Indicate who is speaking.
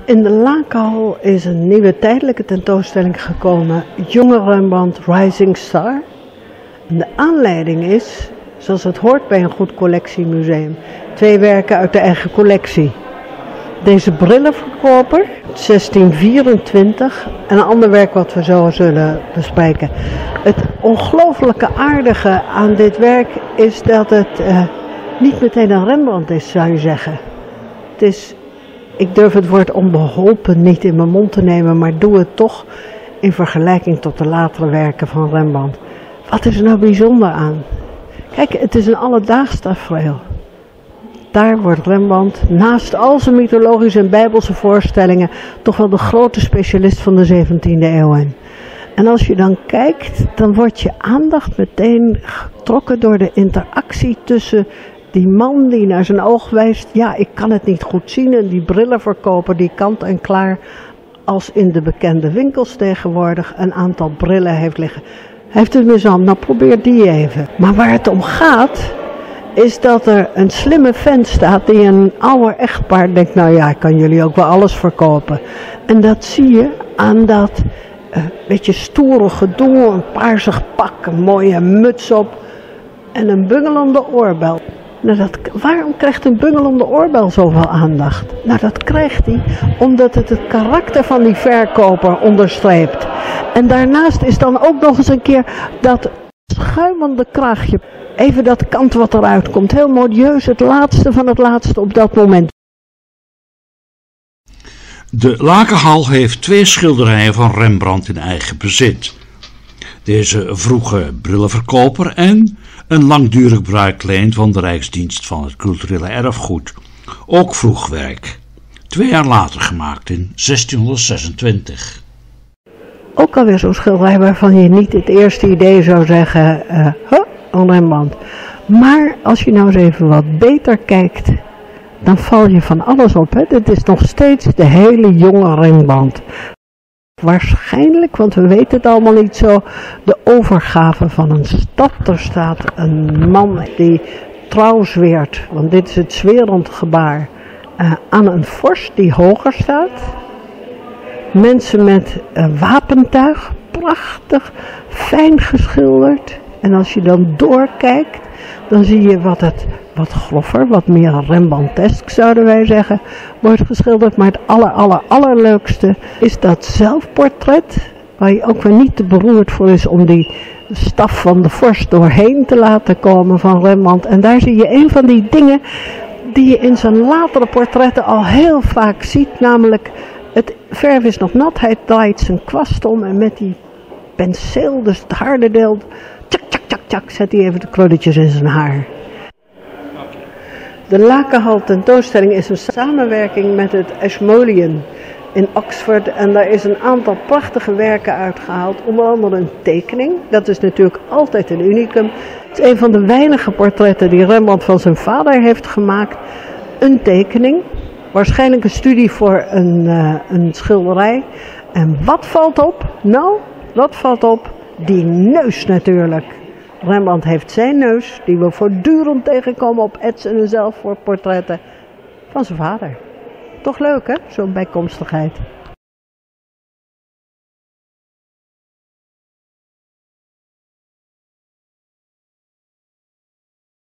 Speaker 1: In de Lakenhal is een nieuwe tijdelijke tentoonstelling gekomen, Jonge Rembrandt Rising Star. En de aanleiding is, zoals het hoort bij een goed collectiemuseum, 2 werken uit de eigen collectie. Deze brillenverkoper, 1624, en een ander werk wat we zo zullen bespreken. Het ongelooflijke aardige aan dit werk is dat het niet meteen een Rembrandt is, zou je zeggen. Het is, ik durf het woord onbeholpen niet in mijn mond te nemen, maar doe het toch in vergelijking tot de latere werken van Rembrandt. Wat is er nou bijzonder aan? Kijk, het is een alledaags tafereel. Daar wordt Rembrandt, naast al zijn mythologische en bijbelse voorstellingen, toch wel de grote specialist van de 17e eeuw in. En als je dan kijkt, dan wordt je aandacht meteen getrokken door de interactie tussen die man die naar zijn oog wijst, ja, ik kan het niet goed zien, en die brillenverkoper die kant en klaar, als in de bekende winkels tegenwoordig, een aantal brillen heeft liggen. Hij heeft het mis aan, nou probeer die even. Maar waar het om gaat, is dat er een slimme vent staat die een oude echtpaar denkt, nou ja, ik kan jullie ook wel alles verkopen. En dat zie je aan dat beetje stoere gedoe, een paarsig pak, een mooie muts op en een bungelende oorbel. Nou, waarom krijgt een bungelende oorbel zoveel aandacht? Nou, dat krijgt hij omdat het karakter van die verkoper onderstreept. En daarnaast is dan ook nog eens een keer dat schuimende kraagje. Even dat kant wat eruit komt. Heel modieus, het laatste van het laatste op dat moment.
Speaker 2: De Lakenhal heeft 2 schilderijen van Rembrandt in eigen bezit. Deze vroege brillenverkoper en een langdurig bruikleen van de Rijksdienst van het Culturele Erfgoed. Ook vroeg werk. 2 jaar later gemaakt in 1626.
Speaker 1: Ook alweer zo'n schilderij waarvan je niet het eerste idee zou zeggen, Rembrandt. Maar als je nou eens even wat beter kijkt, dan val je van alles op. Hè? Dit is nog steeds de hele jonge Rembrandt. Waarschijnlijk, want we weten het allemaal niet zo, de overgave van een stad. Er staat een man die trouw zweert, want dit is het zwerend gebaar, aan een vorst die hoger staat. Mensen met wapentuig, prachtig, fijn geschilderd. En als je dan doorkijkt, dan zie je wat groffer, wat meer Rembrandtesk zouden wij zeggen, wordt geschilderd. Maar het allerleukste is dat zelfportret, waar je ook weer niet te beroerd voor is om die staf van de vorst doorheen te laten komen van Rembrandt. En daar zie je een van die dingen die je in zijn latere portretten al heel vaak ziet, namelijk het verf is nog nat, hij draait zijn kwast om en met die penseel, dus het harde deel, tjak, tjak, tjak, tjak, zet hij even de krulletjes in zijn haar. De Lakenhal tentoonstelling is een samenwerking met het Ashmolean in Oxford en daar is een aantal prachtige werken uitgehaald, onder andere een tekening. Dat is natuurlijk altijd een unicum. Het is een van de weinige portretten die Rembrandt van zijn vader heeft gemaakt. Een tekening, waarschijnlijk een studie voor een schilderij. En wat valt op? Nou, wat valt op? Die neus natuurlijk. Rembrandt heeft zijn neus, die we voortdurend tegenkomen op etsen en zelfportretten van zijn vader. Toch leuk, hè, zo'n bijkomstigheid.